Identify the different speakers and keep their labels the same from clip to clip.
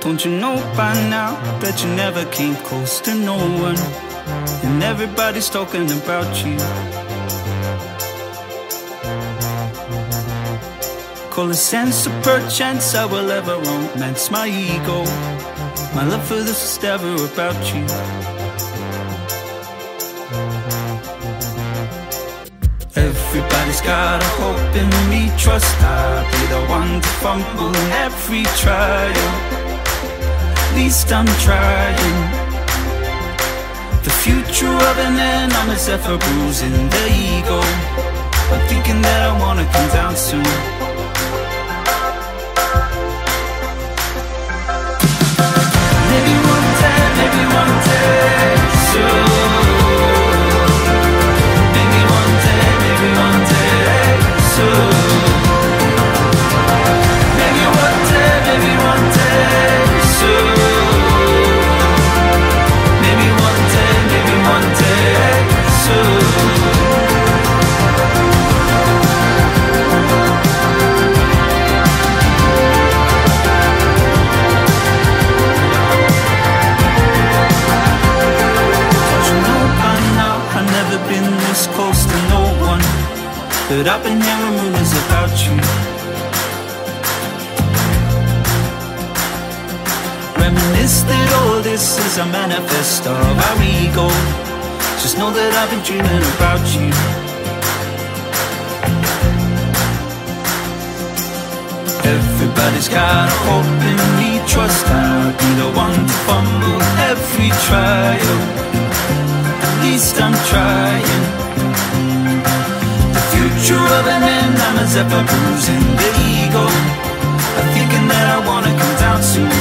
Speaker 1: Don't you know by now that you never came close to no one, and everybody's talking about you? Call a sense of perchance I will ever romance my ego. My love for this is never about you. Everybody's got a hope in me, trust I'll be the one to fumble in every trial. At least I'm trying. The future of an anonymous effort bruising the ego. I'm thinking that I wanna come down soon. Maybe one day soon. Maybe one day soon. Maybe one day soon. Maybe one day soon. Been this close to no one, but I've been hearing rumors about you. Reminisce that all this is a manifest of our ego. Just know that I've been dreaming about you. Everybody's got a hope in me, trust I'll be the one to fumble every trial. At least I'm trying. The future of an anonymous ever bruising the ego. I'm thinking that I wanna come down soon.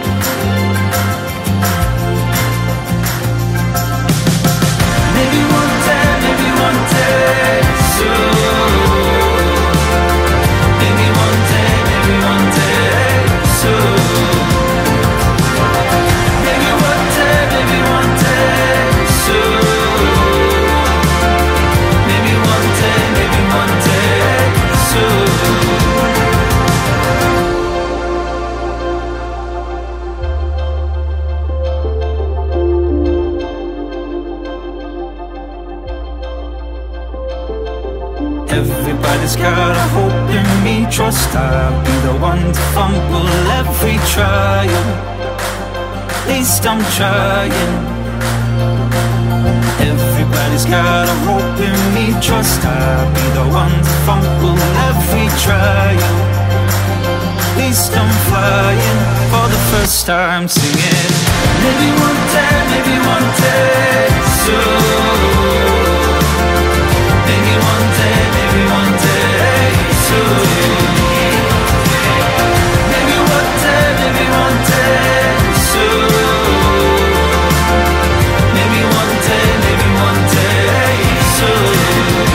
Speaker 1: Maybe one day soon. Maybe one day soon. Maybe one day soon. Maybe one day soon. Everybody's got a hope in me, trust I'll be the one to fumble every trial. At least I'm trying. Everybody's got a hope in me, trust I'll be the one to fumble every trial. At least I'm flying for the first time singing. Maybe one day soon. Maybe one day soon. Maybe one day soon. Maybe one day soon.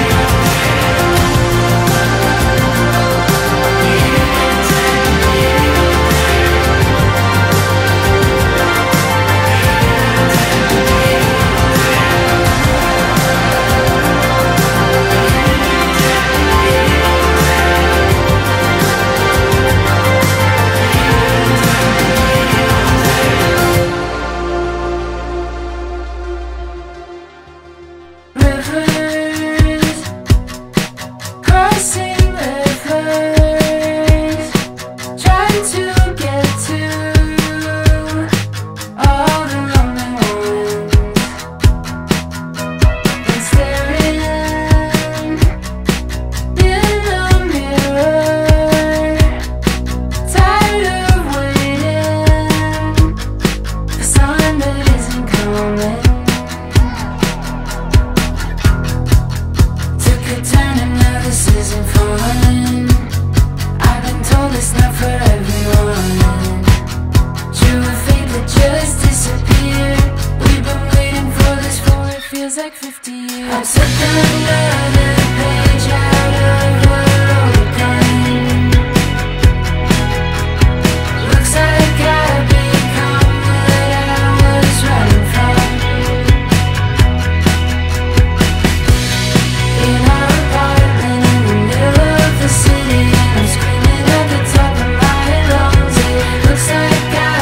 Speaker 2: Like 50 years. I'm sitting another page out of a old gun. Looks like I've become what I was running from. In our apartment in the middle of the city, I'm screaming at the top of my lungs. It looks like I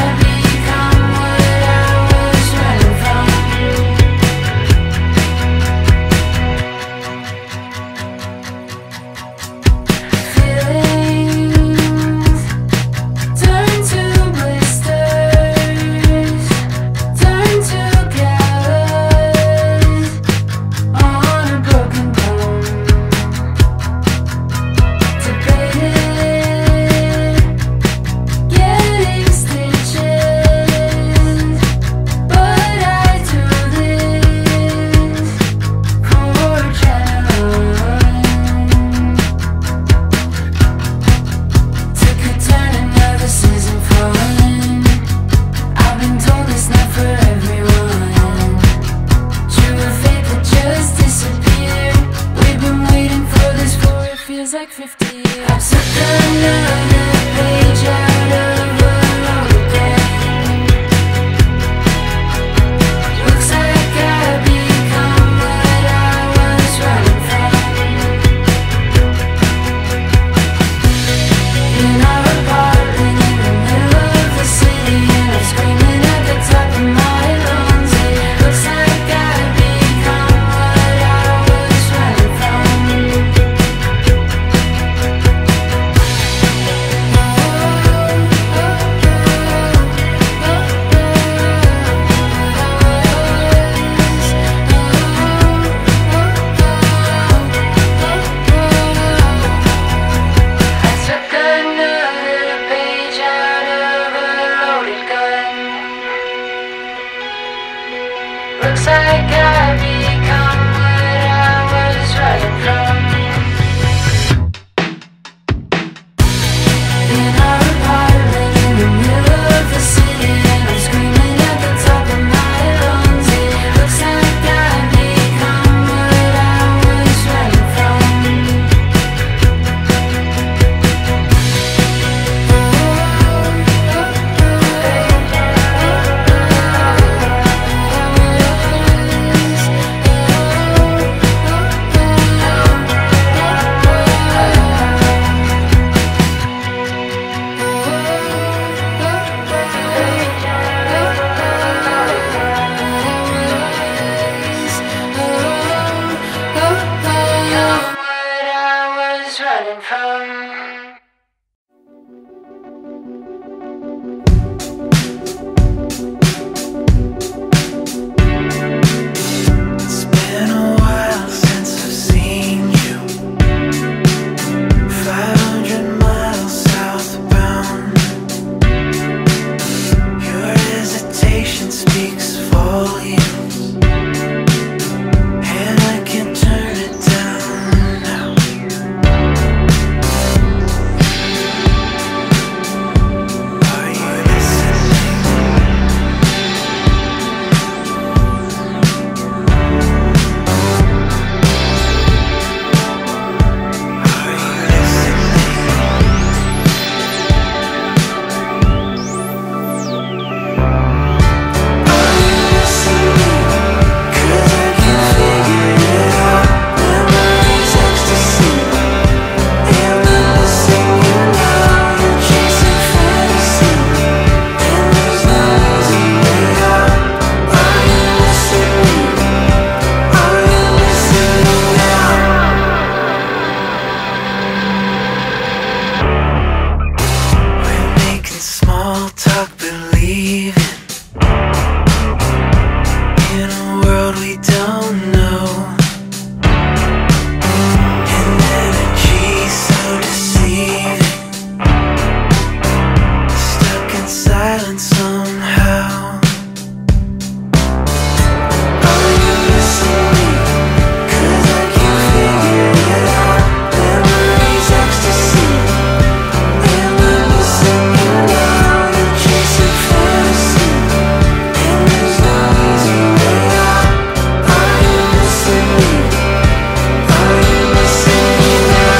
Speaker 3: Small talk, believing in a world we don't know. An energy so deceiving, stuck in silence somehow. Are you listening? 'Cause I can't figure it out. Memories, ecstasy. Am I missing you now? You're chasing fantasy, and there's no easy way out. Are you missing me? Are you missing me now?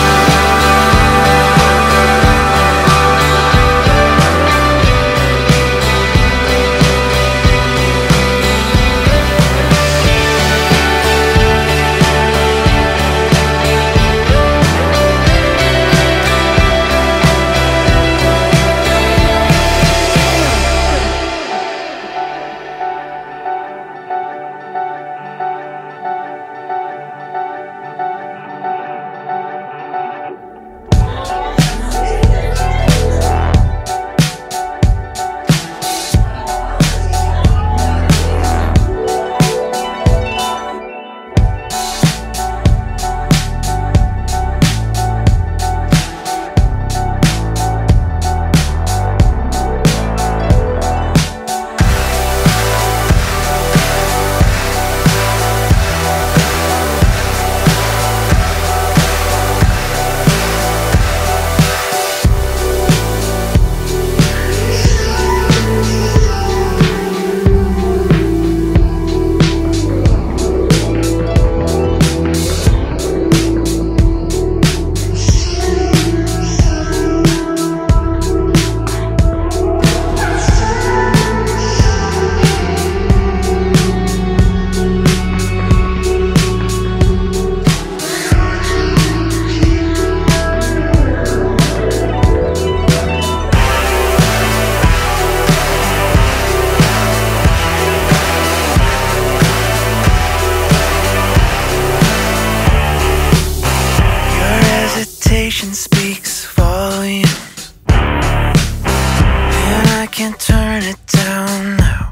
Speaker 3: Speaks volumes, and I can't turn it down now.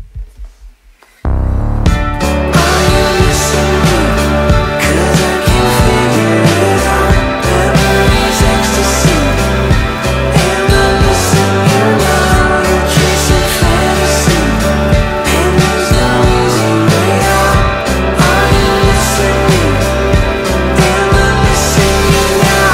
Speaker 3: Are you missing me? 'Cause I can't figure it out. Memories, ecstasy. Am I missing you now? You're chasing fantasy, and there's no easy way out. Are you missing me? Am I missing you now?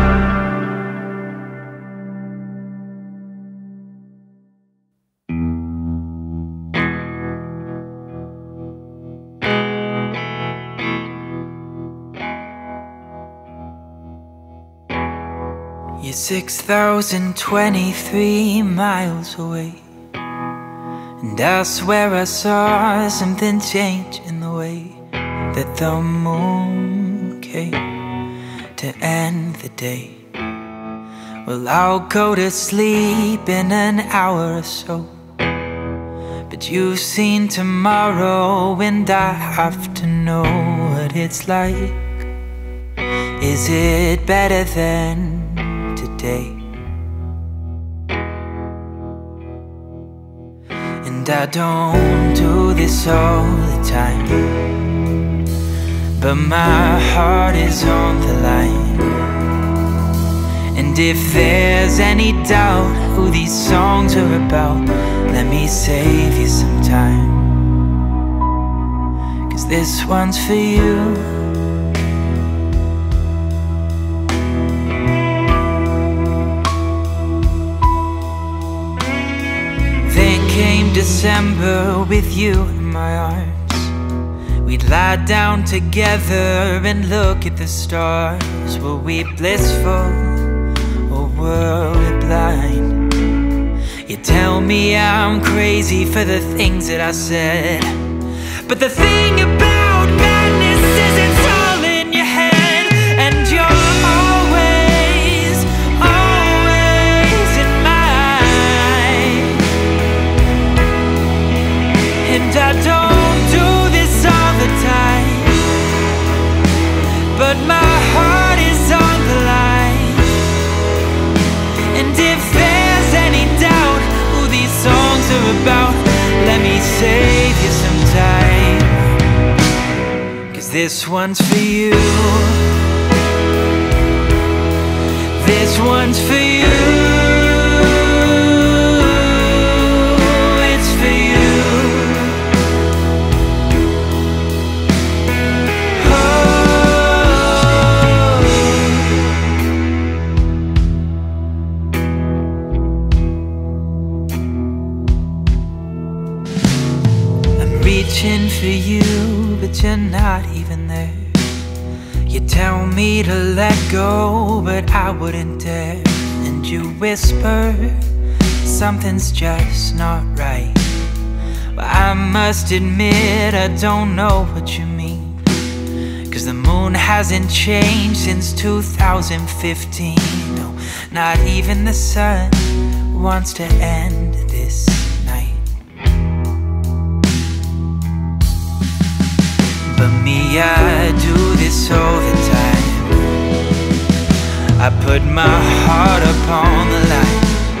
Speaker 3: You're 6,023 miles away, and I swear I saw something change in the way that the moon came to end the day. Well, I'll go to sleep in an hour or so, but you've seen tomorrow, and I have to know what it's like. Is it better than today? And I don't do this all the time, but my heart is on the line. And if there's any doubt who these songs are about, let me save you some time, 'cause this one's for you. Came December with you in my arms. We'd lie down together and look at the stars. Were we blissful or were we blind? You tell me I'm crazy for the things that I said, but the thing about madness is it's all in your head, and you're always, always in mine. And I don't do this all the time, but my heart is on the line. And if there's any doubt This one's for you. This one's for you. It's for you. Reaching for you, but you're not even there. You tell me to let go, but I wouldn't dare. And you whisper, something's just not right. But I must admit, I don't know what you mean. 'Cause the moon hasn't changed since 2015. No, not even the sun wants to end this night. But me, I do this all the time. I put my heart upon the line,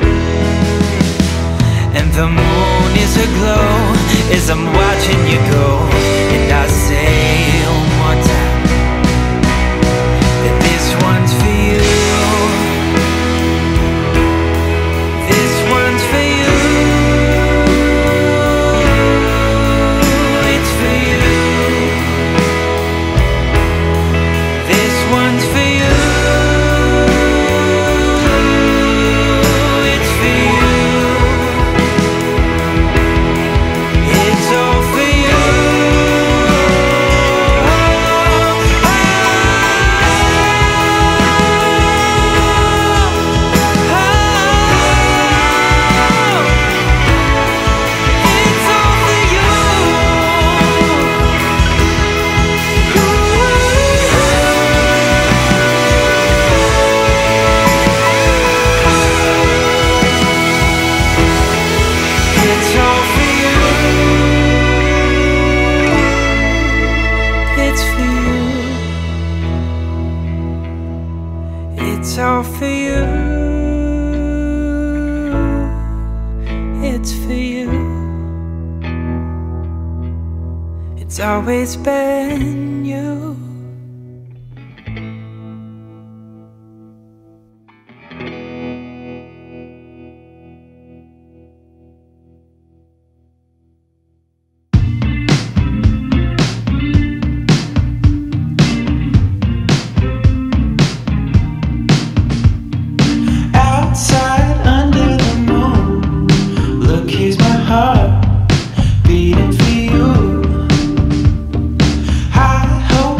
Speaker 3: and the moon is aglow as I'm watching you go. And I say one more time that this one's for you. This one's for you. It's for you. This one's for you. It's for you. It's all for you. It's all for you. It's all for you. It's for you. It's all for you. It's for you. It's always been you.
Speaker 1: Outside under the moon, look, here's my heart beating for you. I hope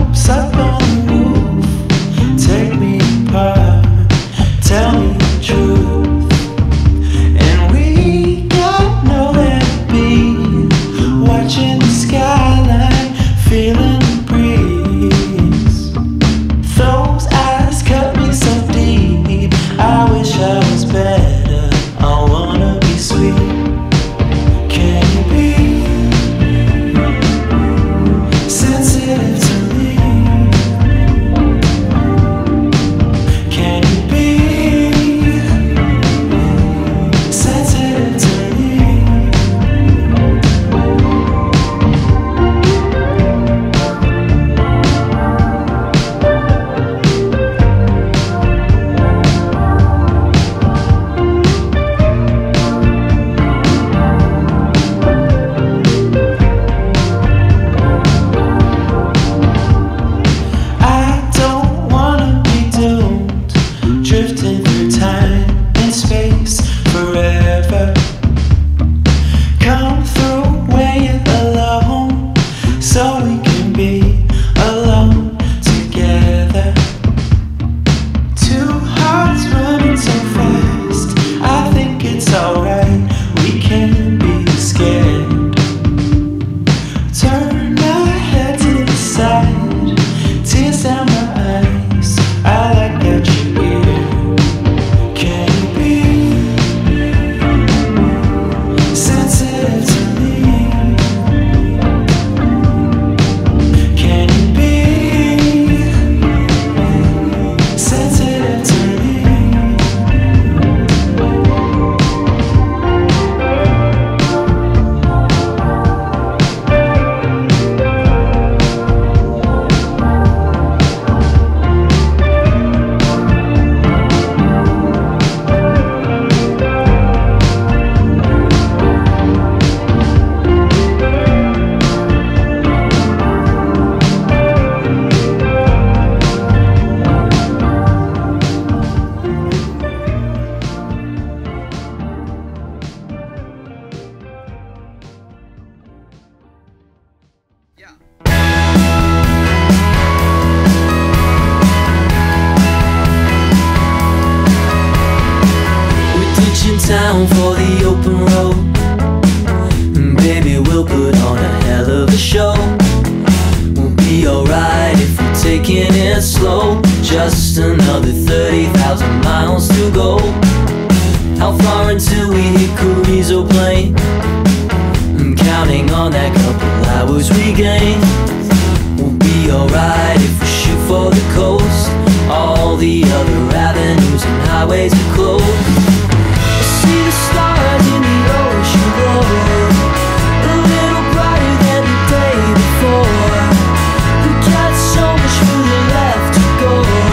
Speaker 4: the open road. Baby, we'll put on a hell of a show. We'll be alright if we're taking it slow. Just another 30,000 miles to go. How far until we hit Carrizo Plain? I'm counting on that couple hours we gain. We'll be alright if we shoot for the coast. All the other avenues and highways are closed. I see the stars in the ocean glow, a little brighter than the day before. We got so much further left to go.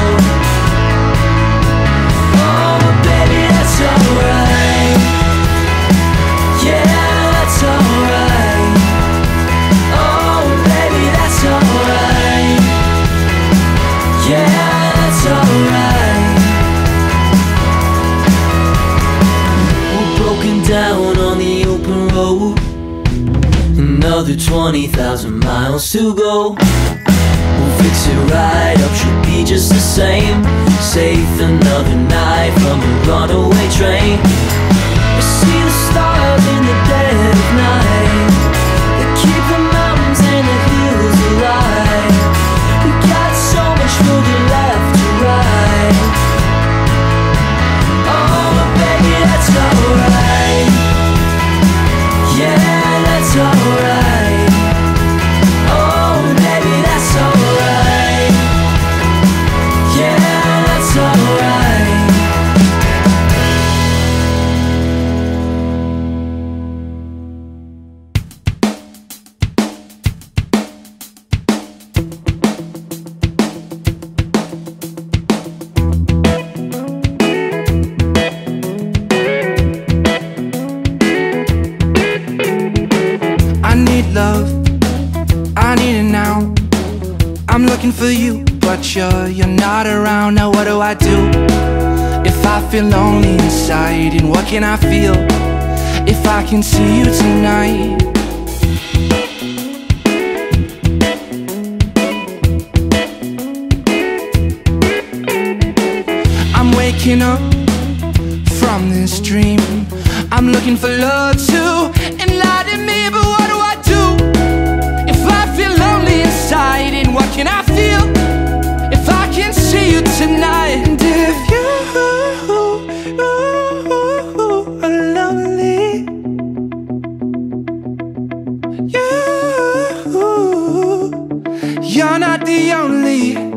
Speaker 4: Oh, but baby, that's alright. Yeah, that's alright. Oh, baby, that's alright. Yeah, that's alright. We're broken down on the open road. Another 20,000 miles to go. We'll fix it right up, should be just the same. Safe another night from a runaway train. I see the stars in the dead of night. They keep the mountains and the hills alive. We got so much further left to ride. Oh, but baby, that's alright. Yeah, that's alright. Oh, baby, that's alright. Yeah, that's alright.
Speaker 5: I need love, I need it now. I'm looking for you, but you're not around. Now what do I do if I feel lonely inside? And what can I feel if I can see you tonight? I'm waking up from this dream. I'm looking for love to enlighten me, but what do I do if I feel lonely inside? And what can I feel if I can see you tonight? And if you are lonely, you're not the only.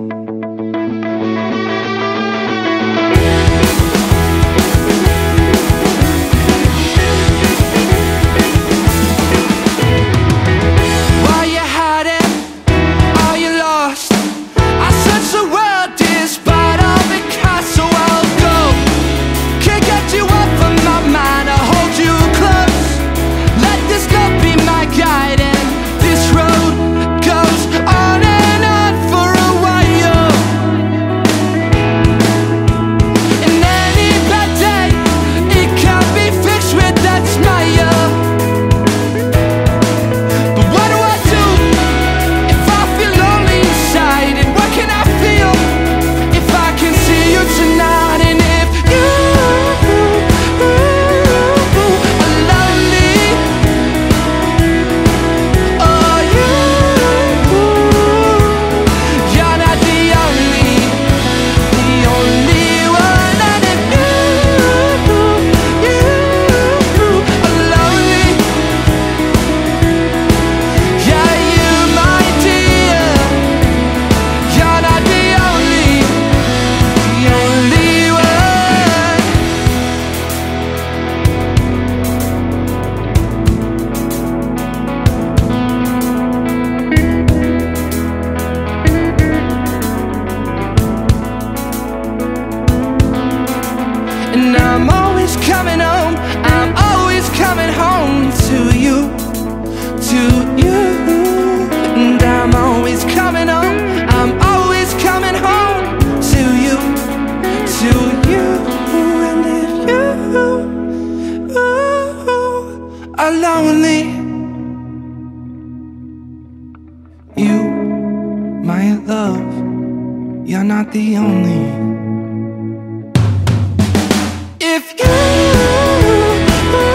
Speaker 5: And I'm always coming home, I'm always coming home to you, to you. And I'm always coming home, I'm always coming home to you, to you. And if you are lonely, you, my love, you're not the only. If you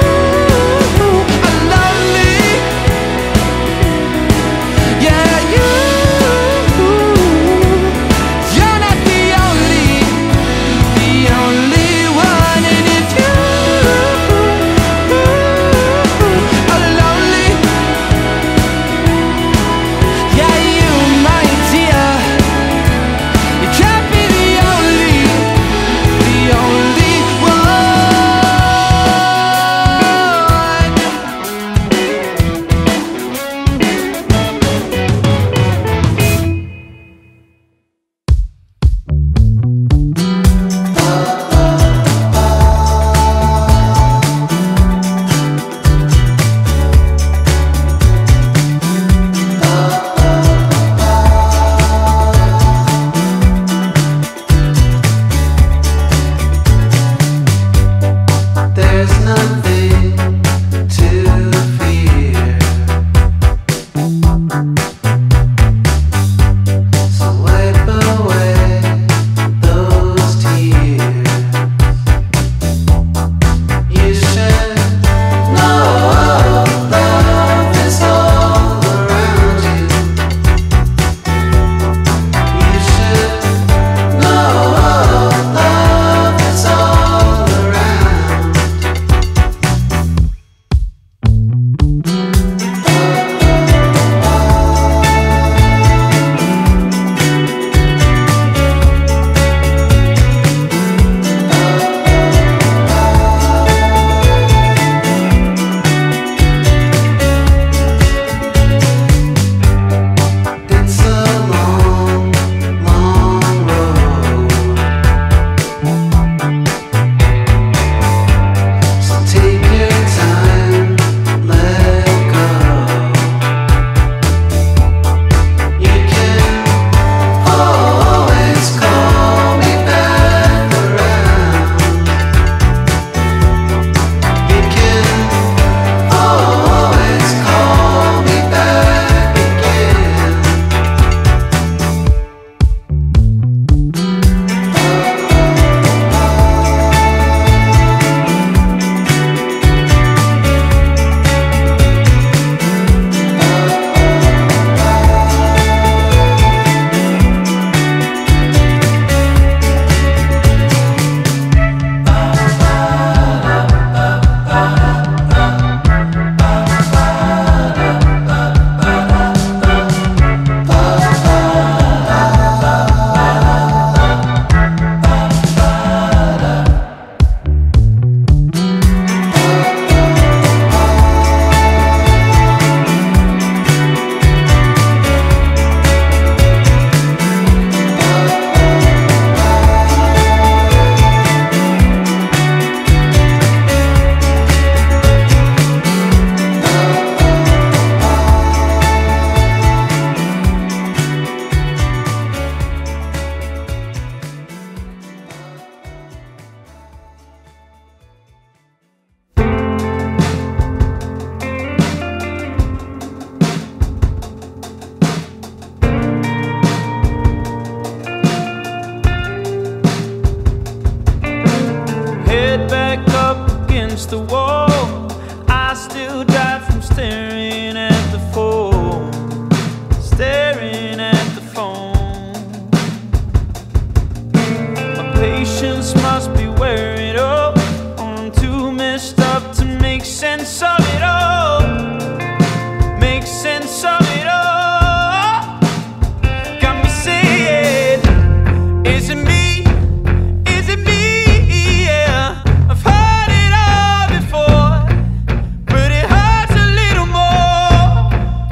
Speaker 1: make sense of it all. Make sense of it all. Got me saying, is it me? Is it me? Yeah, I've heard it all before, but it hurts a little more.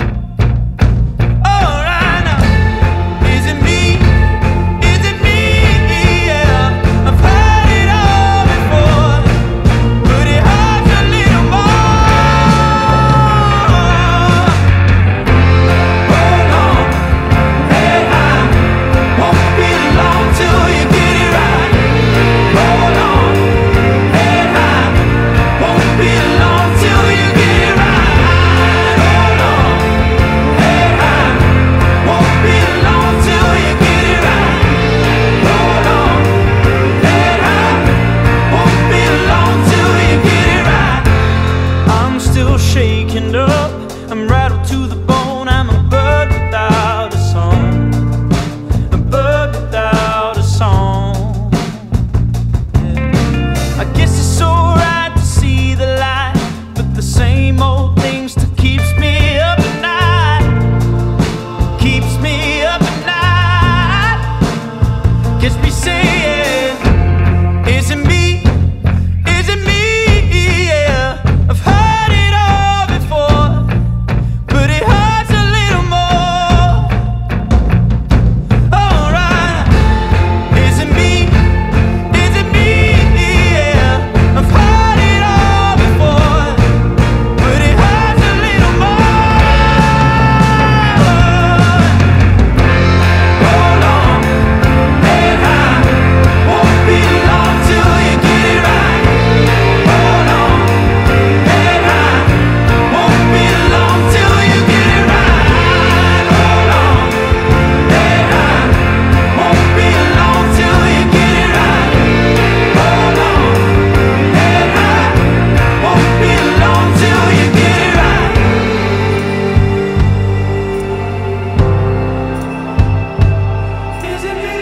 Speaker 1: Oh, right now, is it me? Is it me? Yeah, I've heard it all before, but it hurts a little more. Hold on, hey, I won't be long till you get it right. Hold on, hey, I won't be long till you get it right. Hold on, hey, I won't be long till you get it right. Hold on, hey, I won't be long till you get it right. I'm still shaken up, I'm rattled to the bone. I'm a bird without a song, a bird without a song. I guess it's alright to see the light, but the same old thing still keeps me up at night. Keeps me up at night. Gets me saying, is it me? Is it me? Yeah, I've heard it all before, but it hurts a little more. Alright, is it me? Is it me? Yeah, I've heard it all before, but it hurts a little more. Hold on, hey, I won't be long till you get it right. Hold on, hey, I won't be long till you get it right. Hold on, hey, I won't be long till you get it right. Hold on, hey, I won't be long till you get it right. Is it me?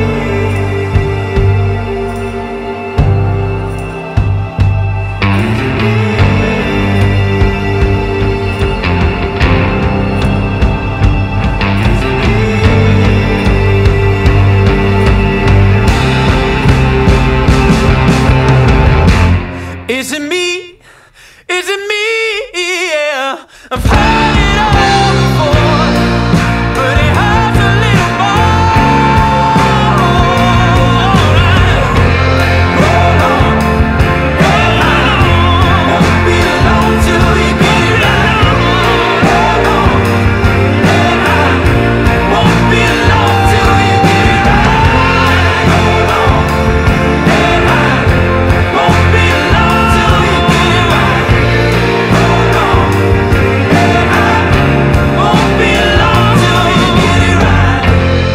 Speaker 1: Is it me? Is it me? Yeah, I've heard it all before, but it hurts a little more. Alright, hold on, hey, I won't be long till you get it right. Hold on, hey, I won't be long till you get it right. Hold on, hey, I won't be long till you get it right. Hold on, hey, I won't be long till you get it right.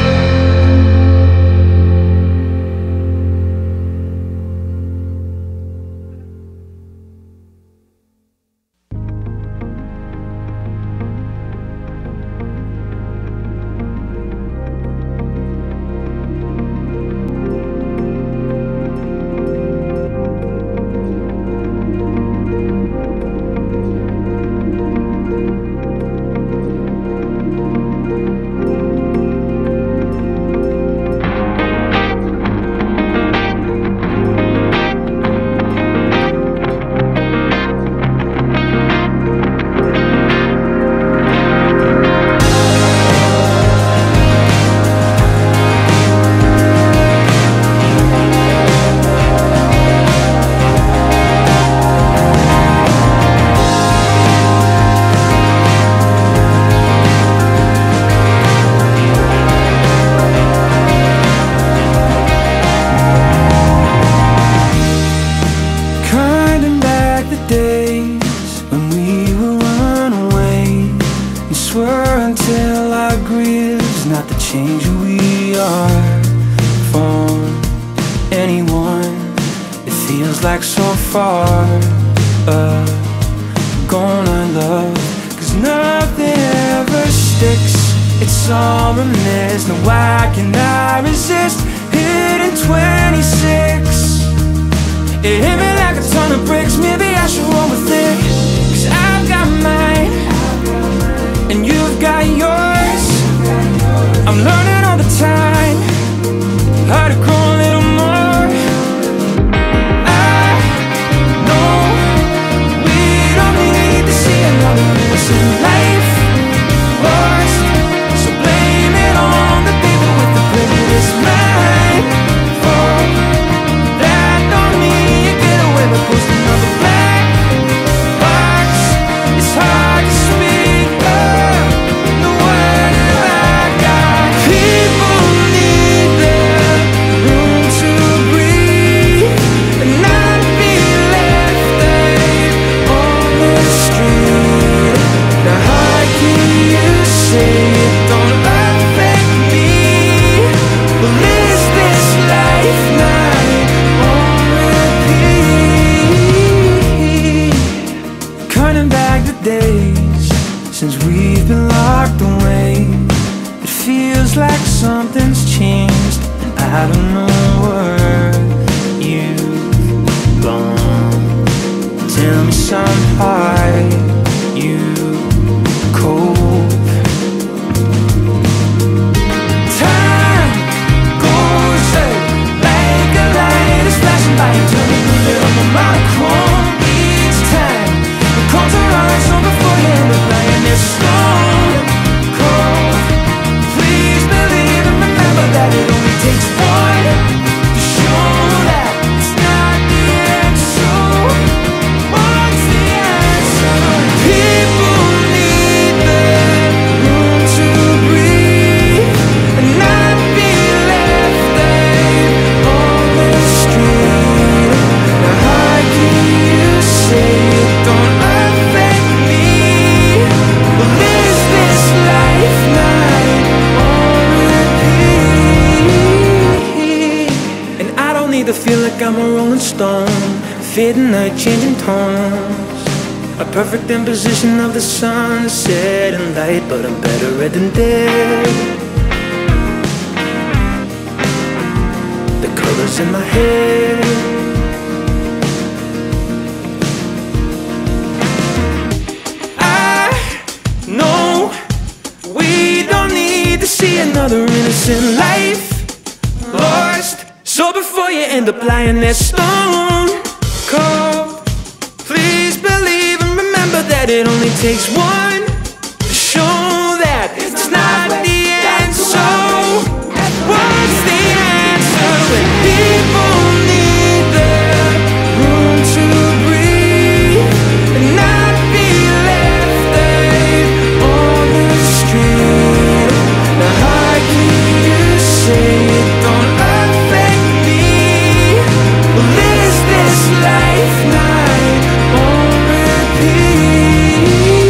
Speaker 1: Counting back the days when we were runaway and swear until our graves not to change who we are for anyone. It feels like so far gone, our love, 'cause nothing ever sticks. It's all a mess. Now why can I resist hitting 26? It hit me like a ton of bricks. Maybe I should roll with it.
Speaker 5: days since we've been locked away. It feels like something's changed, and I don't know where you've gone. Tell me somehow you cope. Time goes like a light is flashing by, turning a little more monochrome each time. The cold to rise on before you end up lying there stone cold. Please believe and remember that it only takes one to show that it's not the end. So what's the answer? People need the room to breathe and not be left there on the street. Now how can you say it don't affect me? Well, is this life not on repeat? And I don't need to feel like I'm a rolling stone, fading night, changing tones, a perfect imposition of the sunset and light, but I'm better red than dead. The colors in my head. I know we don't need to see another innocent life lost. So before you end up lying there stone cold, please believe and remember that it only takes one to show that it's not the end. So what's the answer when people need the room to breathe and not be left there on the street? Now how can you say it don't affect me? Well, is this life not on repeat?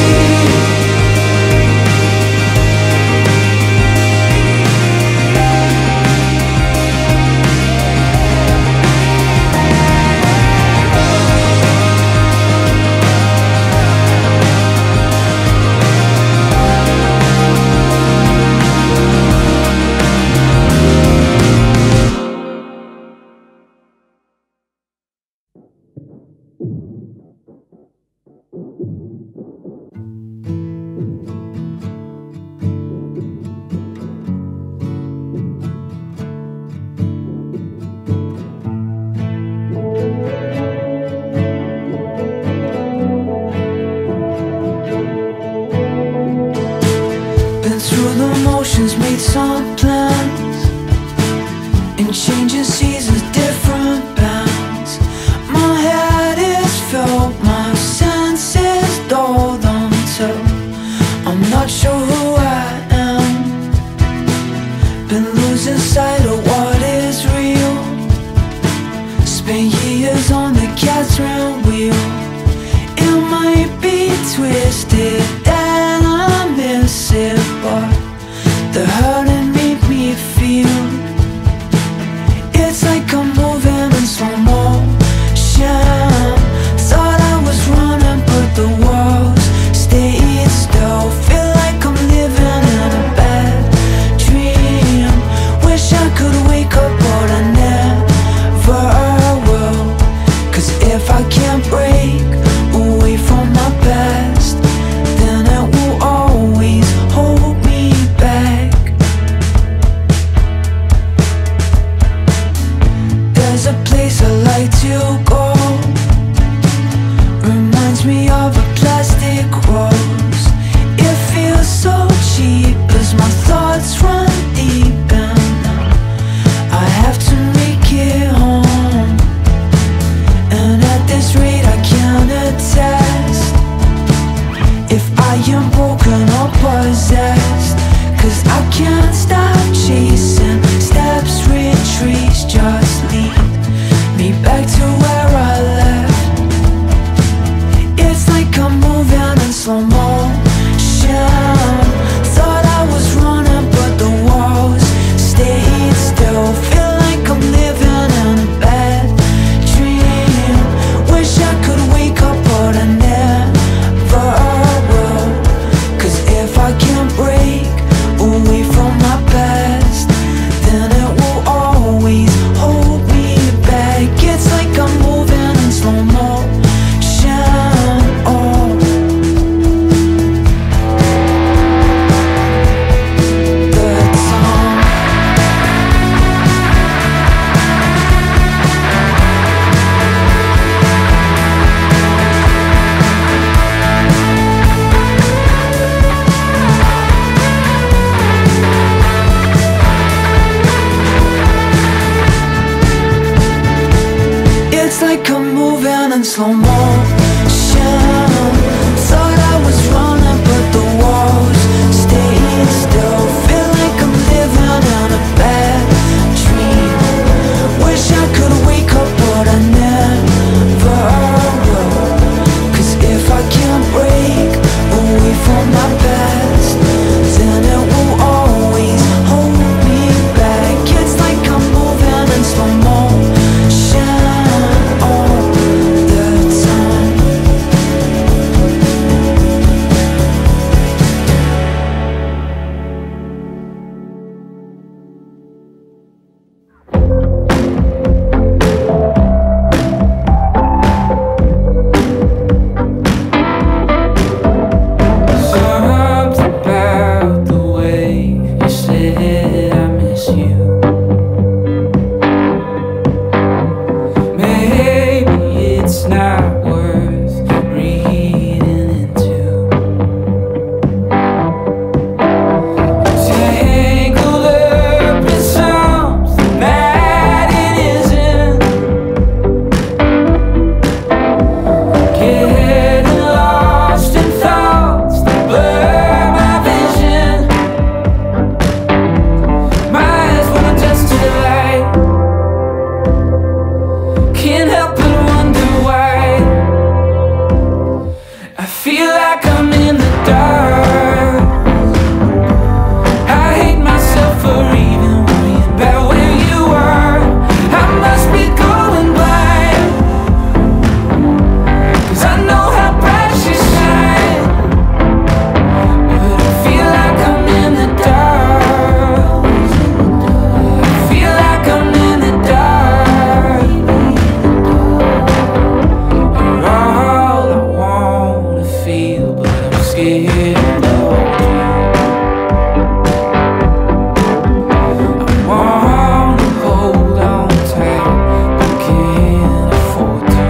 Speaker 5: Been through the motions, made some plans, and changing seasons, different bands. My head is filled, my senses dulled until I'm not sure who I am. Been losing sight of what is real. Spent years on the cat's wheel. It might be twisted and I miss it, but the hurting made me feel. It's like I'm moving in slow motion. Thought I was running, but the walls stayed still. Feel like I'm living in a bad dream. Wish I could wake up, but I never will. 'Cause if I can't break away from my past, then it will always hold me back. There's a place I like to go, reminds me of a plastic rose. It feels so cheap as my thoughts run deep, and I have to make it home. And at this rate I can't attest if I am broken or possessed, 'cause I can't stop chasing steps, retreats, just lead me back to where I left. It's like I'm moving in slow motion. Thought I was running, but the walls stayed still. Feel like I'm living in a bad dream. Wish I could wake up, but I never
Speaker 4: slow motion. Thought I was running, but the walls stayed still. Feel like I'm living in a bad dream. Wish I could wake up, but I never will. 'Cause if I can't break away from my past, then it will always hold me back. It's like I'm moving in slow motion all the time.
Speaker 3: Something about the way you said I miss you. Maybe it's not worth reading into. Tangled up in something that it isn't. Getting lost in thoughts that blur my vision. My eyes won't adjust to the light. Can't help but wonder why. I feel like I'm in the dark. I hate myself for even worrying about where you are. I must be going blind, 'cause I know how bright you shine. But I feel like I'm in the dark. I feel like I'm in the dark. You're all I wanna feel, but I'm scared to hold you. I wanna hold on tight, but can't afford to.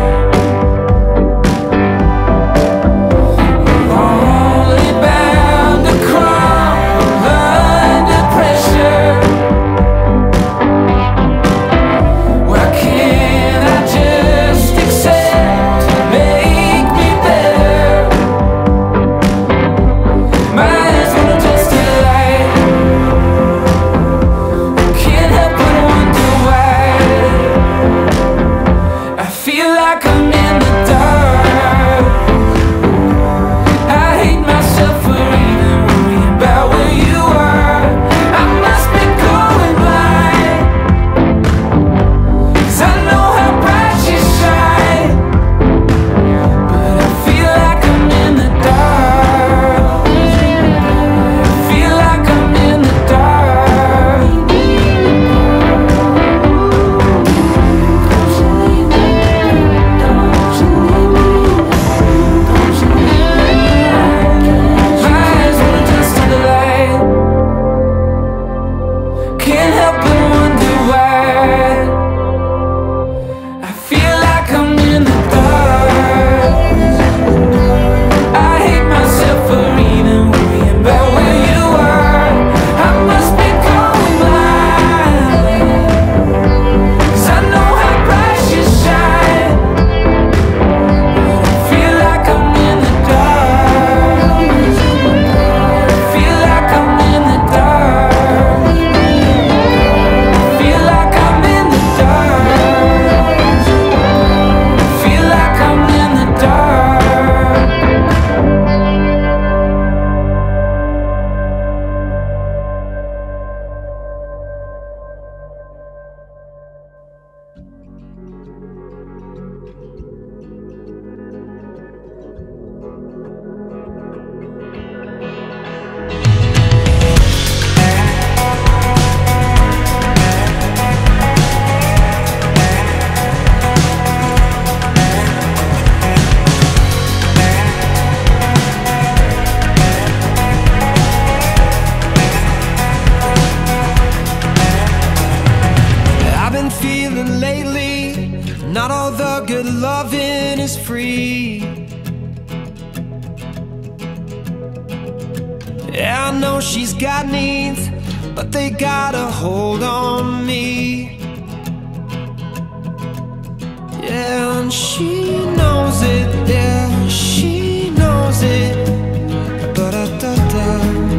Speaker 3: We're only bound to crumble under pressure. Why can't I just accept to make me better? My eyes won't adjust to the light. Can't help but wonder why. I feel like I'm in the dark. I hate myself for even worrying about where you are. I must be going blind, 'cause I know how bright you shine. But I feel like I'm in the dark. I feel like I'm in the dark. Don't you leave me, don't you leave me, don't you leave me. My eyes won't adjust to the light. Can't help but wonder why. I feel like I'm in the dark. I hate myself for even worrying about where you are. I must be going blind, 'cause I know how bright you shine. But I feel like I'm in the dark. I feel like I'm in the dark. I feel like I'm in the dark. I feel like I'm in the dark.
Speaker 5: I've been feeling lately, not all the good loving is free. Yeah, I know she's got needs, but they got a hold on me. Yeah, and she knows knows it, yeah, she knows it. Ba-da-da-da.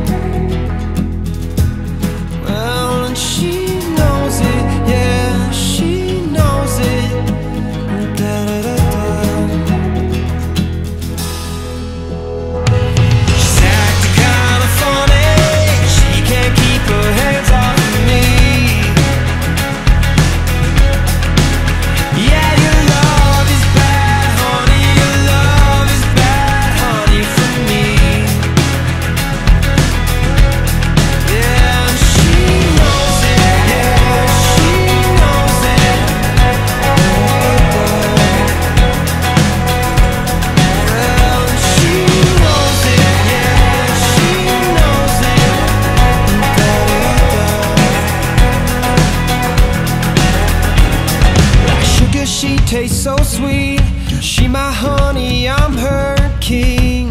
Speaker 5: Well, and she knows it, yeah, she knows it. Da-da-da-da. She's acting kinda funny, she can't keep her hands off of me. Yeah, your love is bad, honey, your love is bad, honey, for me. Yeah, she knows it, yeah, she knows it. Well, she knows it, yeah, she knows it. Like sugar, she tastes so sweet. She my honey, I'm her king.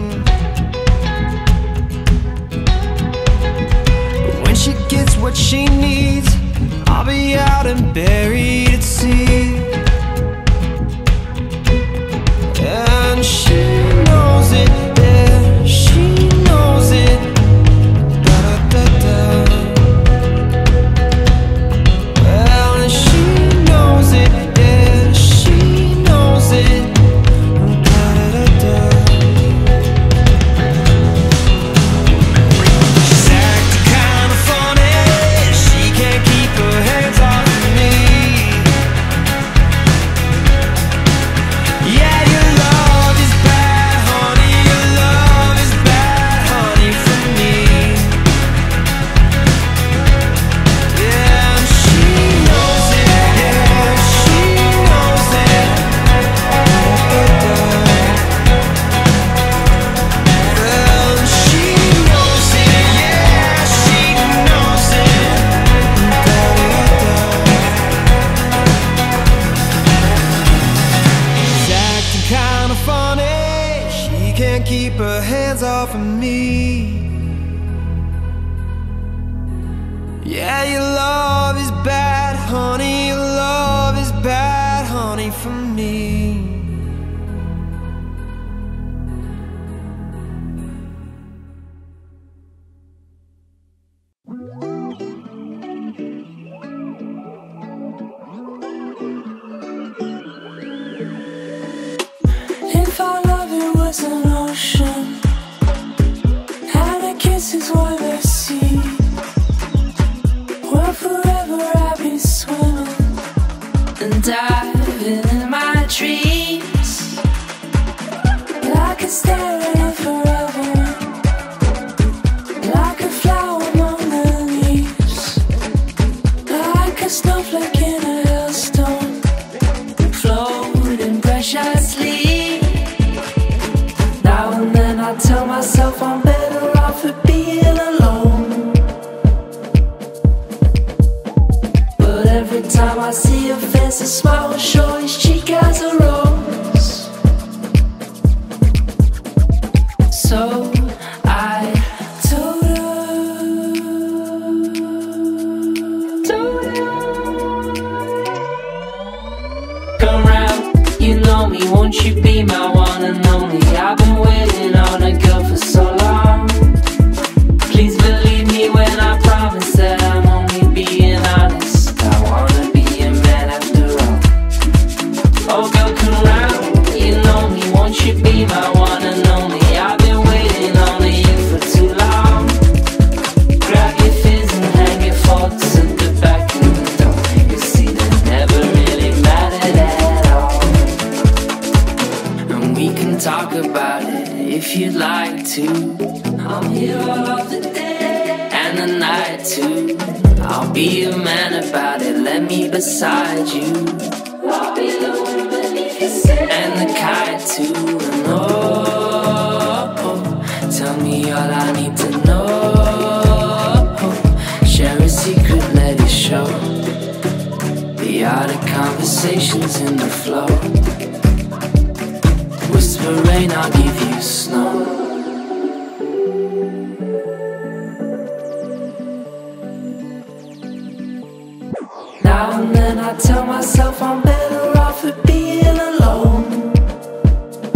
Speaker 5: But when she gets what she needs, I'll be out and buried at sea. And she knows it, yeah, she knows it. Da-da-da-da. Well, and she knows it, yeah, she knows it. Da-da-da-da. She's acting kinda funny, she can't keep her hands off of me. Yeah, your love is bad, honey, your love is bad, honey, for me. Yeah, and she knows it, yeah, she knows it. Well, she knows it, yeah, she knows it. She's acting kinda funny, she can't keep her hands off of me. Yeah, your love is bad, honey, your love is bad, honey, for me.
Speaker 2: If our love it was an ocean, and a kiss is what I see, well, forever I'll be swimming and diving in my dreams. Like a stare at it forever, like a flower among the leaves, like a snowflake in a hailstorm, floating preciously. Now and then I tell myself I'm better off at being alone, but every time I see her face, a smile will show his cheek as a rose. So I told her, come round, you know me, won't you be my one and only? I've been waiting on a girl for so long. Please believe me when I promise that I'm only being honest. I wanna be a man after all. Oh girl, come round, you know me, won't you be my one and only? I've been waiting on you for too long. Grab your fizz and hang your thoughts at the back of the door. You see, they never really mattered at all. And we can talk about it if you'd like to. I'm here all of the day and the night too. I'll be a man about it, let me beside you. I'll be the one beneath your sail and the kite too. And oh, tell me all I need to know. Share a secret, let it show. The art of conversations in the flow. Whisper rain, I'll give you snow. Now and then I tell myself I'm better off at being alone,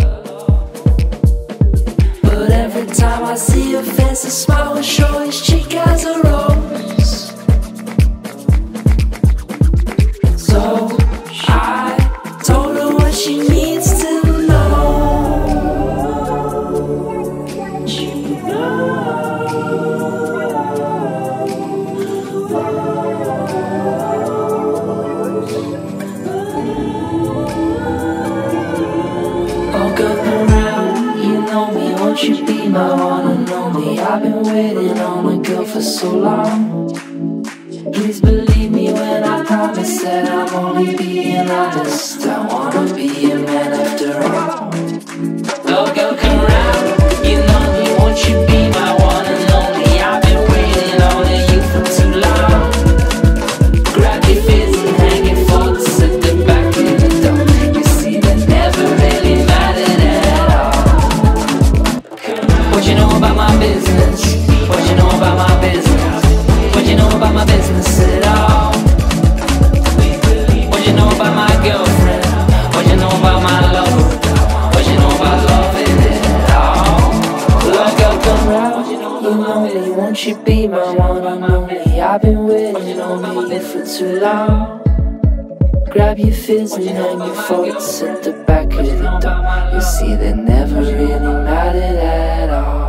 Speaker 2: time I see her face, a smile will show his cheek as a rose. So I told her what she needs to know. She won't you be my one and only? I've been waiting on a girl for so long. Please believe me when I promise that I'm only being honest. I wanna be a man after all. Oh girl, come round, you know me, won't you be my one and only? I've been waiting on you for too long. Grab your fist and hang your thoughts at the back of the door. You see, they never really mattered at all. What you know about my business? What you know about my business? What you know about my business at all? What you know about my girlfriend? What you know about my love? What you know about loving it all? Love, girl, come round. You know me, won't you be my one and only? I've been waiting on you for too long. Grab your fizz and hang your thoughts at the back of the door. You see, they never really mattered at all.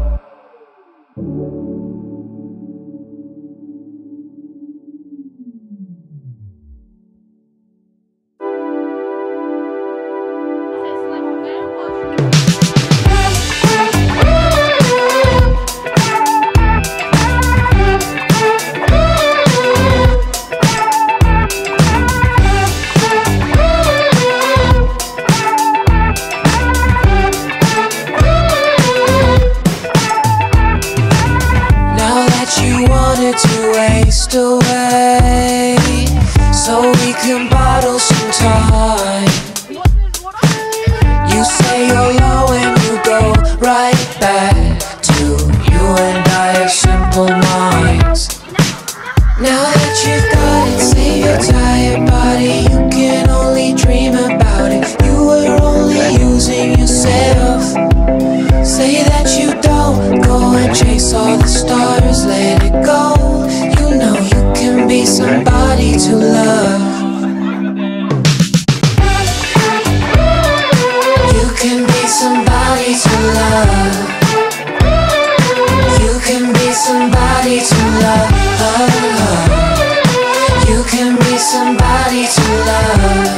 Speaker 6: To waste away, so we can bottle some time. You say you're low and you go right back to you and I have simple minds. Now that you've got it, save your tired body. You can only dream about it. You were only using yourself. Say that you don't go and chase all the stars, let it go. You know you can be somebody to love. You can be somebody to love. You can be somebody to love. You can be somebody to love.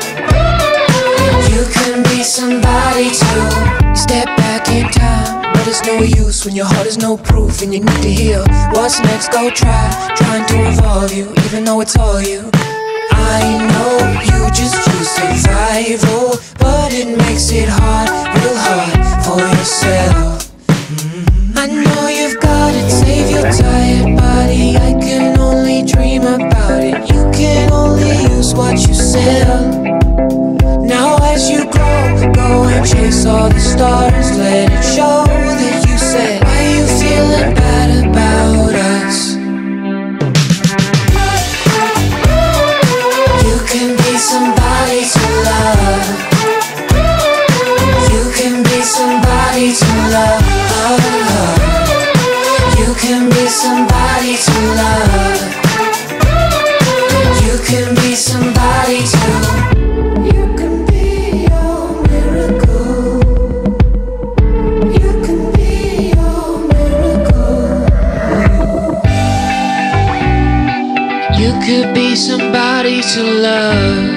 Speaker 6: You can be somebody to step back in time, but it's no use when your heart is no proof and you need to heal. What's next? Go trying to evolve you, even though it's all you. I know you just choose survival, but it makes it hard, real hard for yourself. I know you've got it, save your tired body. I can only dream about it. You can only use what you sell. Now as you go and chase all the stars, let it show that you said, why you feeling bad about us? You can be somebody to love. You can be somebody to love. You can be somebody to love. You can be somebody to. You could be somebody to love.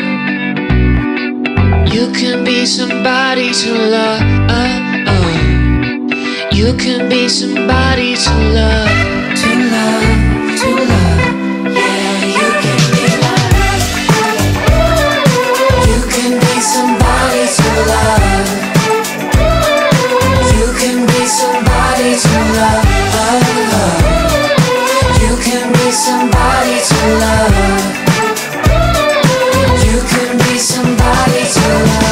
Speaker 6: You can be somebody to love. You can be somebody to love. To love, to love. Yeah, you can be love. You can be somebody to love. You can be somebody to love. You can be somebody to love. You can be somebody to love.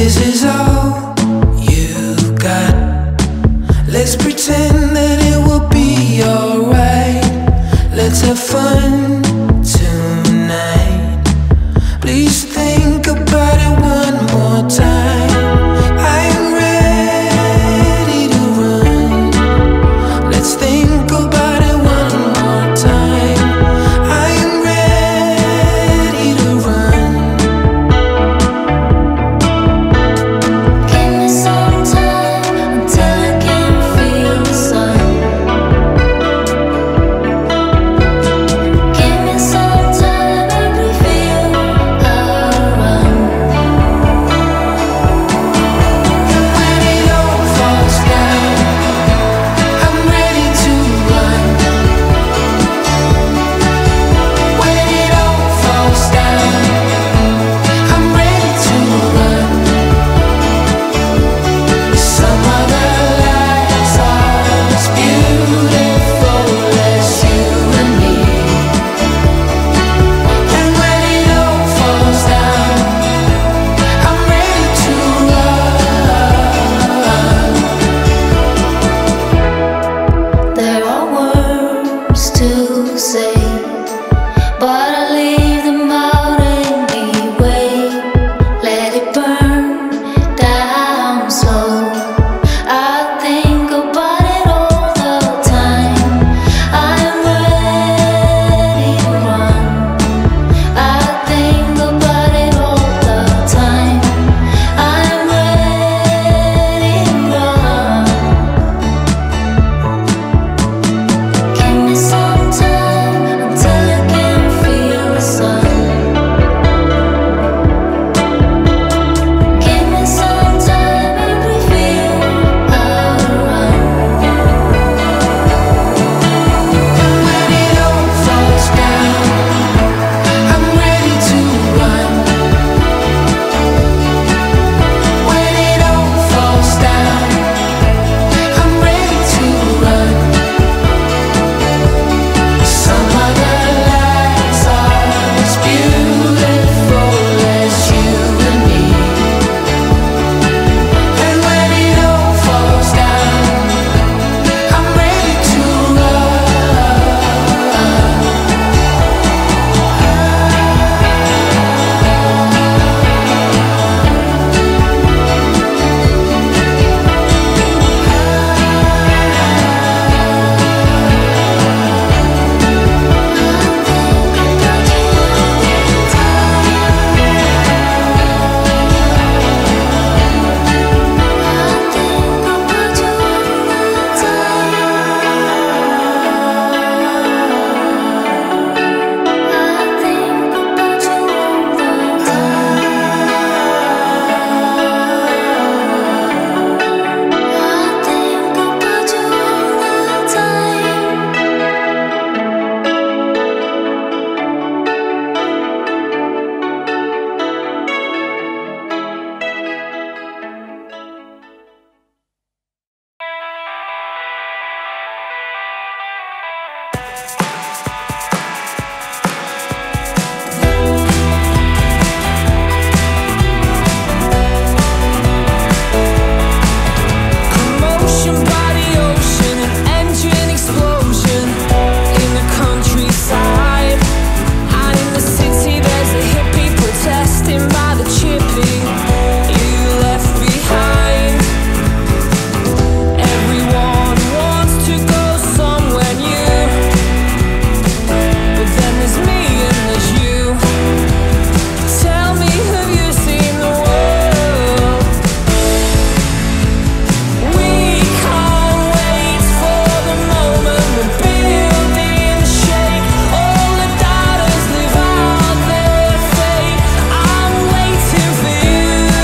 Speaker 6: this is all you got. Let's pretend that it will be alright. Let's have fun tonight. Please think about it one more time. I'm ready to run. Let's think about it one more time. I'm ready to run.
Speaker 2: Give me some time until I can feel the sun. Give me some time and we feel around.
Speaker 6: When it all falls down, I'm ready to run. When it all falls down, I'm ready to run. Some other lives are as beautiful as you and me. And when it all falls down, I'm ready to run.
Speaker 2: There are words to say, but I leave them out anyway. Let it burn down slow. I think about it all the time. I'm ready to run. I think about it all the time. I'm ready to run. Give me some time until I can feel the sun. Give me some time and we feel around.
Speaker 6: When it all falls down, I'm ready to run. When it all falls down, I'm ready to run. Some other lives are as beautiful as you and me. And when it all falls down, I'm ready to run.
Speaker 7: Commotion by the ocean, an engine explosion in the countryside. And in the city there's a hippie protesting by the chipping you left behind. Everyone wants to go somewhere new, but then there's me and there's you. Tell me, have you seen the world? We can't wait for the moment the buildings shake. All the doubters live out their fate. I'm waiting for you.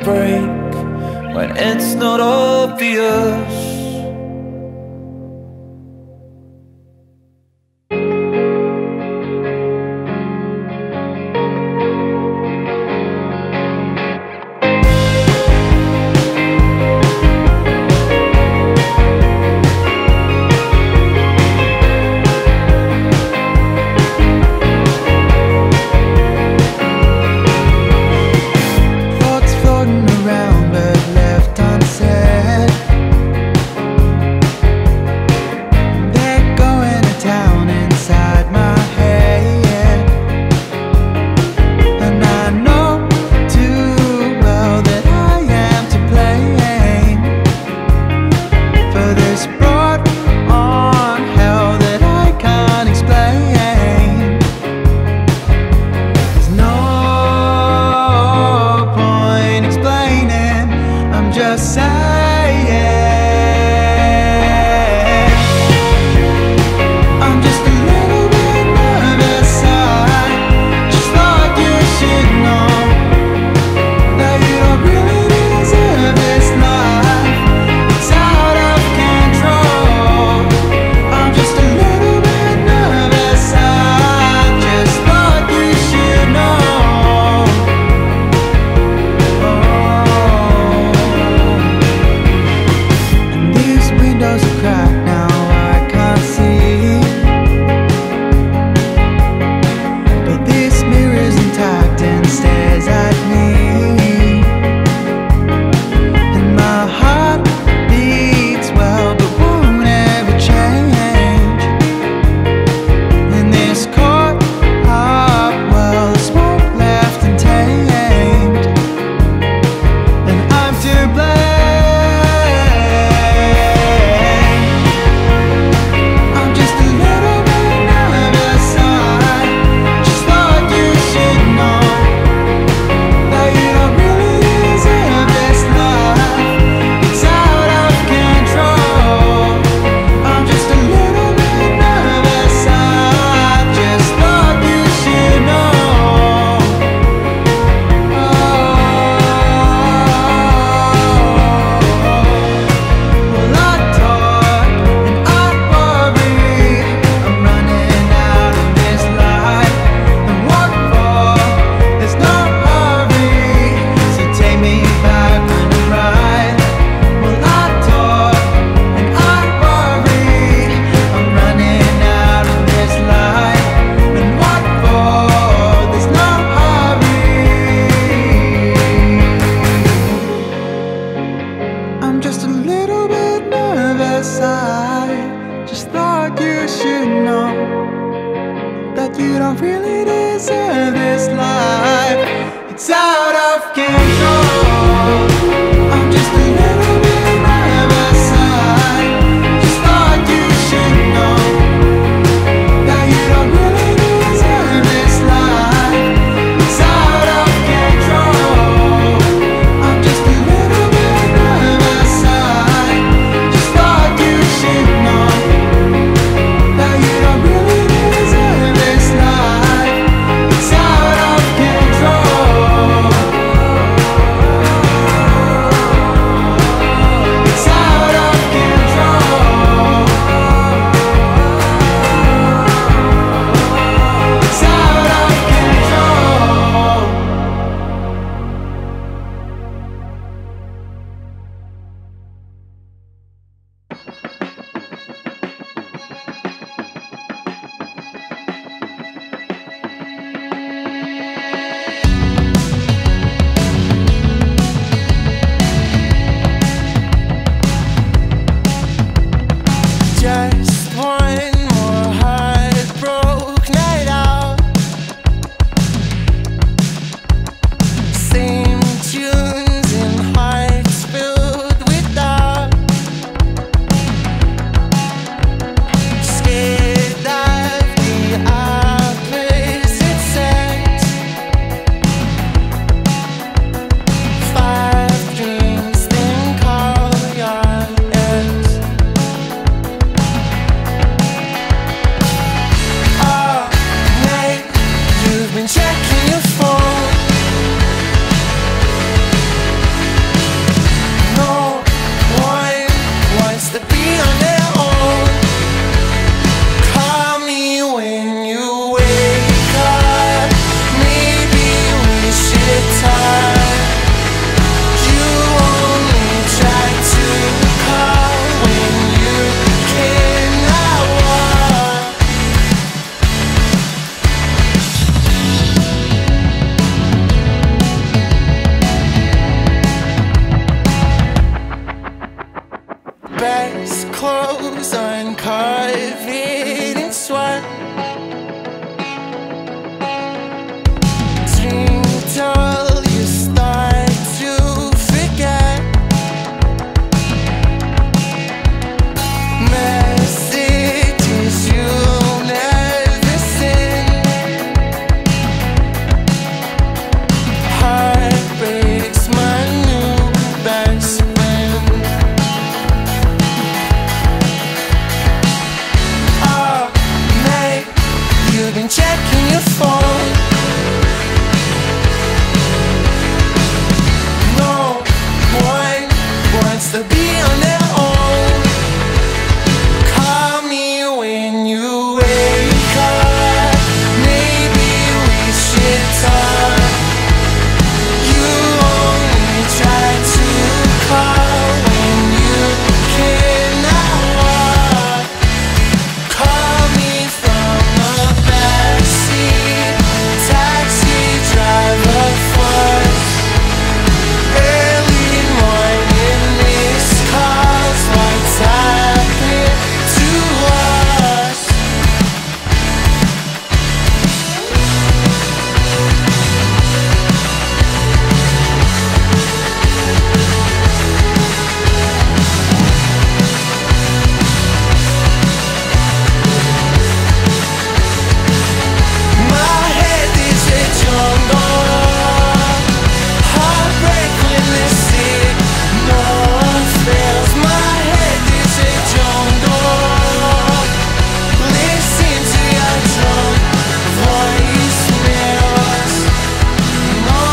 Speaker 1: break when it's not obvious.
Speaker 5: you've been checking your phone. No one wants to be on their own. Call me when you wake up. Maybe we should talk. You only try to call when you cannot walk. Call me from the backseat, taxi driver force. Early morning missed calls, what's happening to us? My head is a jungle, heartbreak when the signal fails. My head is a jungle, listen to your drunk voicemails. No,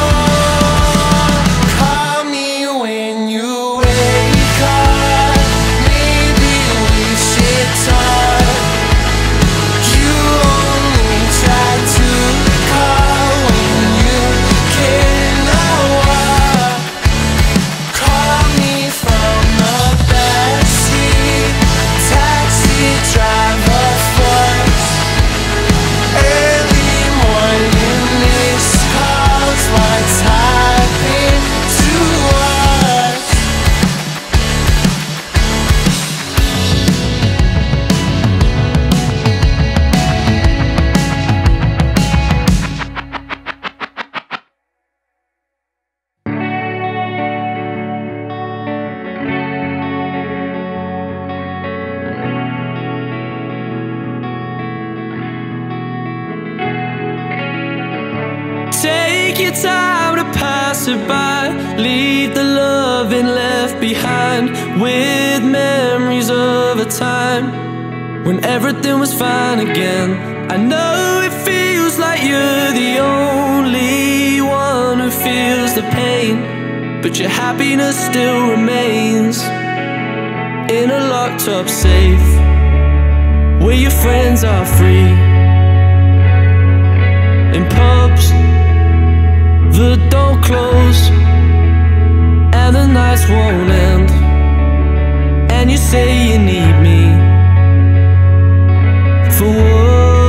Speaker 5: call me when you wake up. Maybe we should talk. You only try to call when you cannot walk. Call me from the backseat, taxi driver force. Early morning missed calls, what's happening to us?
Speaker 7: Take your time to pass it by. Leave the loving left behind, with memories of a time when everything was fine again. I know it feels like you're the only one who feels the pain, but your happiness still remains in a locked up safe, where your friends are free. In pubs that don't close, and the nights won't end, and you say you need me for once.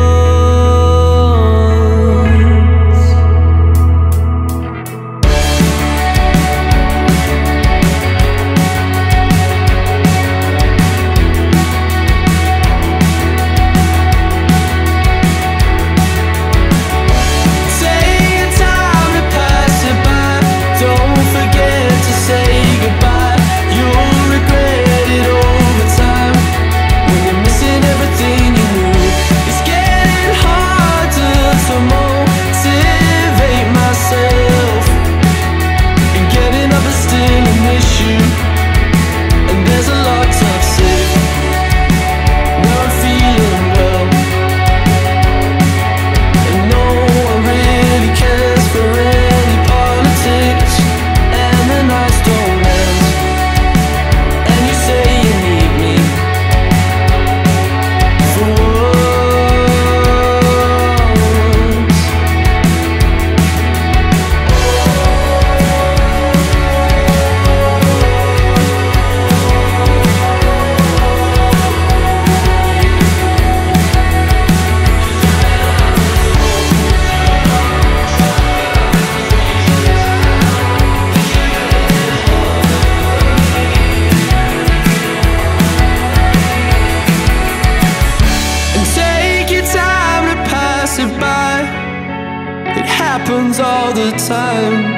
Speaker 7: Take your time to pass it by. Don't forget to say goodbye. You'll regret it over time, when you're missing everything you knew. It's getting harder to motivate myself, and getting up is still an issue, and there's a lot of sick. Now I'm feeling well, and no one really cares for any politics, and the nights don't end, and you say you need me for once. And take your time to pass it by. It happens all the time.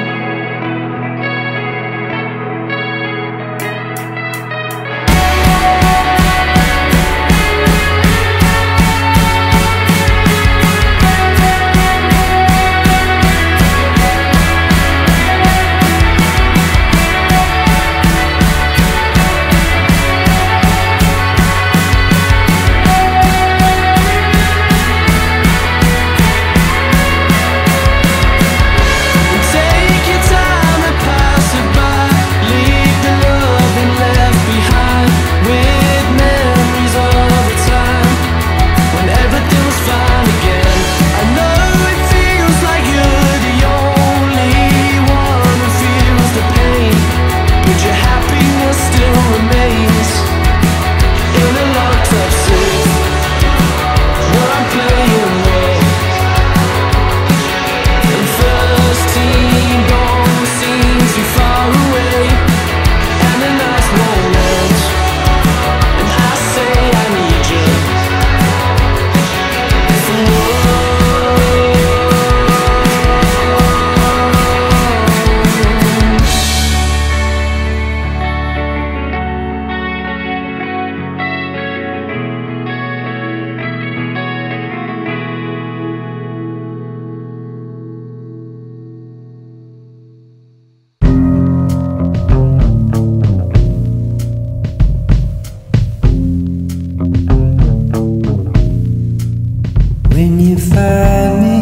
Speaker 8: you find me,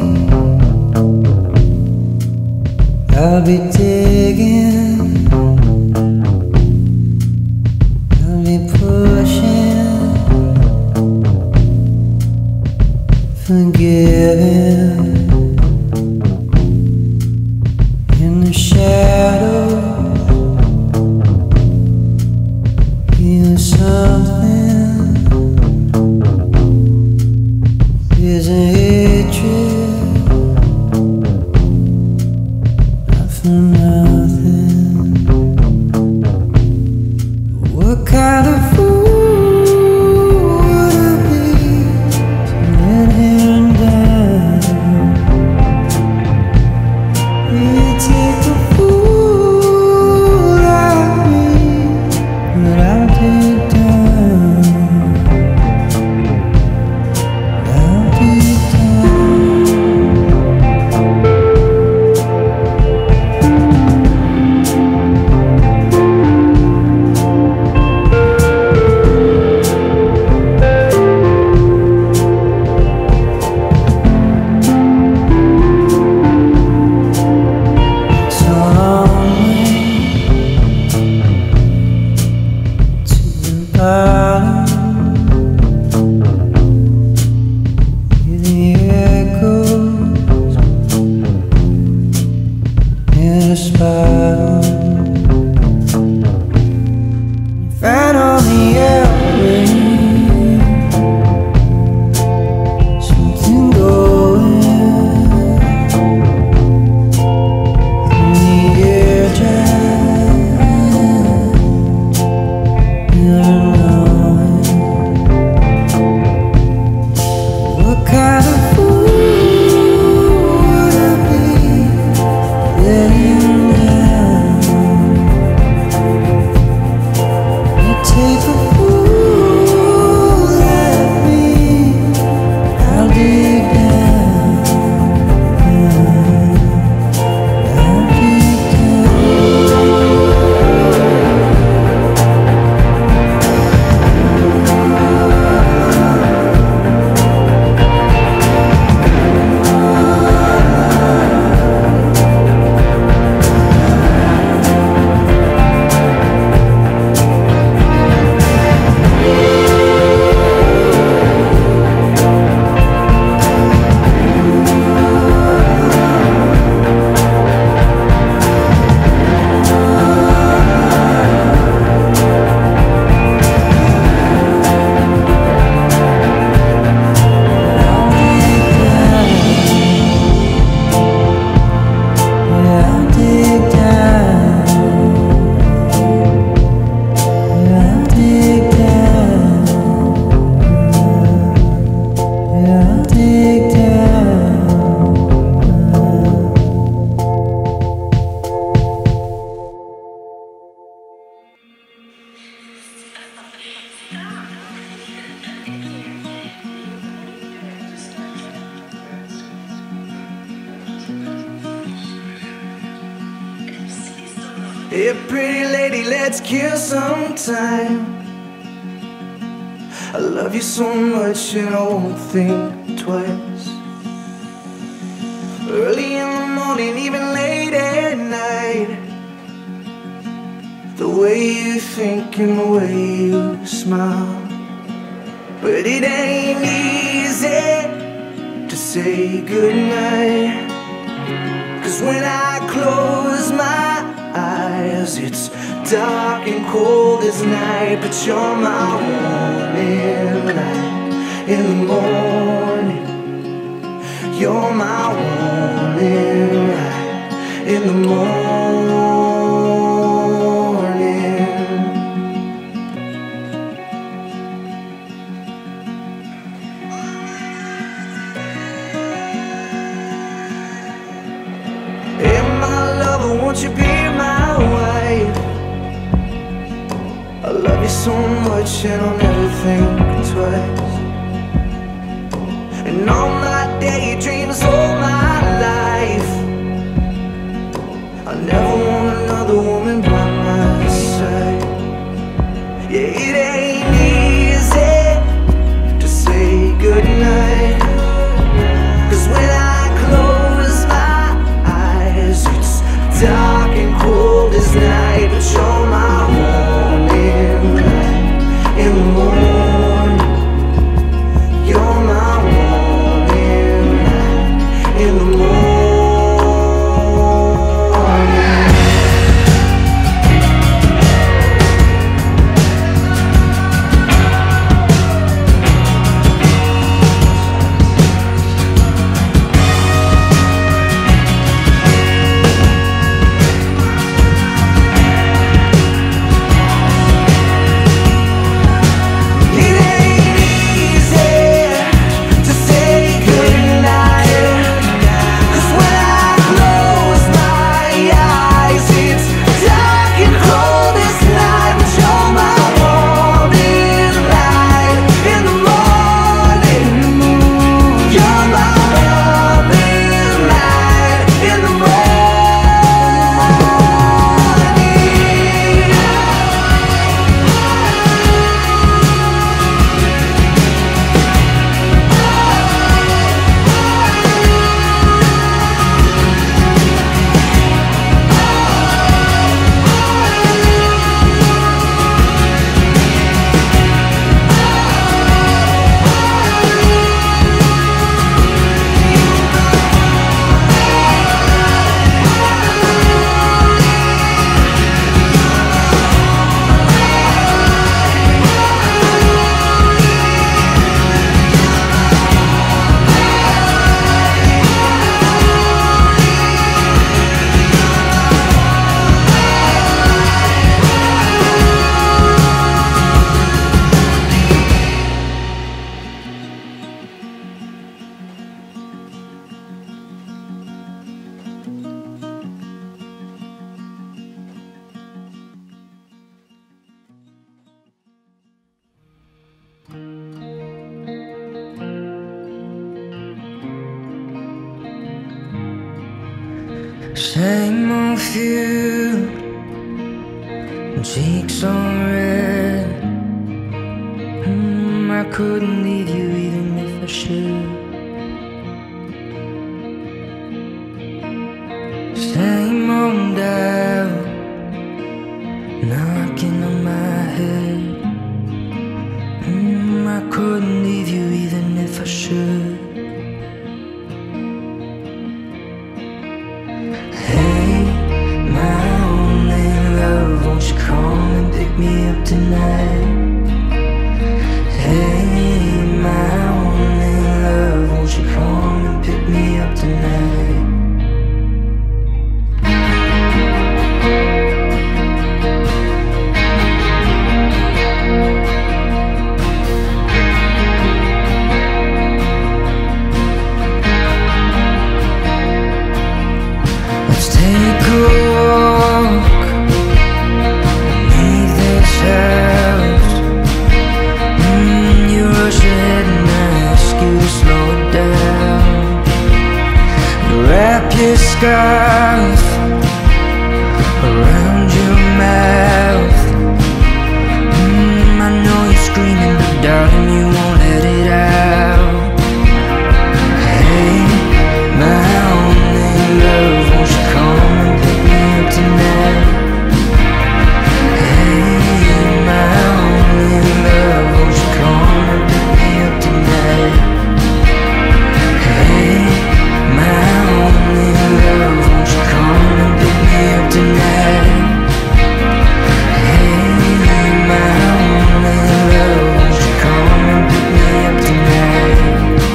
Speaker 8: I'll be digging, I'll be pushing, forgiving. In the shadows, feel something. There's a hatred, not for nothing. What kind of fool would I be to let him down? It take a fool like me, but I'll dig down. I'll dig Fan on the airwaves, something going in the air drive, never knowing what kind of fool would I be letting take a fool like me, I'll dig down, I'll dig
Speaker 5: Hey, pretty lady, let's kill some time. I love you so much and I won't think twice. Early in the morning, even late at night. The way you think and the way you smile. But it ain't easy to say goodnight. 'Cause when I close my eyes, it's dark and cold as night. But you're my warning light in the morning. You're my warning light in the morning. Hey, my lover, won't you be my wife? I love you so much and I'll never think twice. And all my daydreams, all my life, I never want another woman by my side. Yeah, it ain't easy to say goodnight.
Speaker 8: Same old feud, cheeks all red. I couldn't leave you even if I should. Same old doubt knocking on my head. I couldn't leave you even if I should. Hey, my only love, won't you come and pick me up tonight? Hey, my only love, won't you come and pick me up tonight? Let's take a walk, leave this house. You rush ahead and I ask you to slow it down. Wrap your scarf around your mouth. I know you're screaming, but darling, you won't let it out. Hey, my only love, won't you come and pick me up tonight? Hey, my only love, won't you come and pick me up tonight? Hey, my only love, won't you come and pick me up tonight? Hey, my only love, won't you come and pick me up tonight?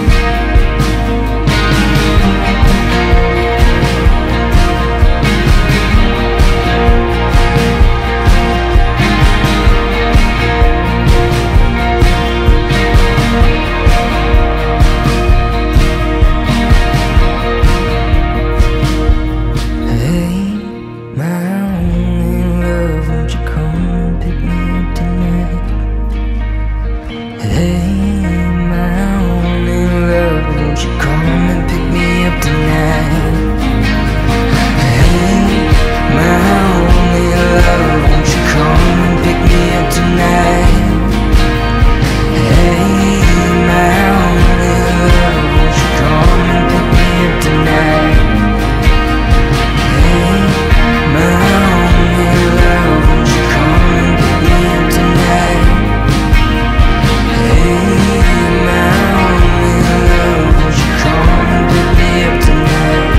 Speaker 8: Hey, my only love, won't you come and pick me up tonight? Hey, my only love, won't you come and pick me up tonight? Hey, my only love, won't you come and pick me up tonight? Hey, my only love, won't you come and pick me up tonight? Hey, my only love, won't you come and pick me up tonight? Hey, my only love, won't you come and pick me up tonight?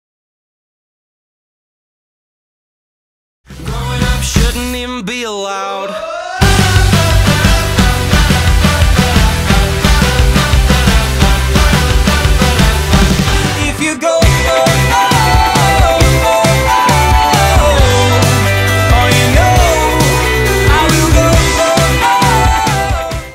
Speaker 9: Growing up shouldn't even be allowed.